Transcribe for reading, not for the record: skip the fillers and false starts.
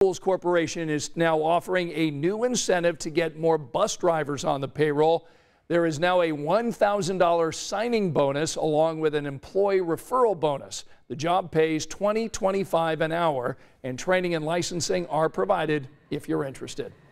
Schools Corporation is now offering a new incentive to get more bus drivers on the payroll. There is now a $1,000 signing bonus along with an employee referral bonus. The job pays $20.25 an hour, and training and licensing are provided if you're interested.